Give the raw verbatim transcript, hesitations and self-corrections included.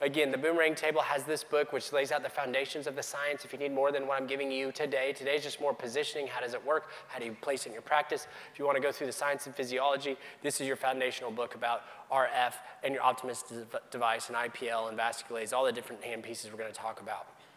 Again, the Boomerang table has this book which lays out the foundations of the science. If you need more than what I'm giving you today, today's just more positioning. How does it work? How do you place it in your practice? If you want to go through the science and physiology, this is your foundational book about R F and your Optimus device and I P L and vasculase, all the different hand pieces we're going to talk about.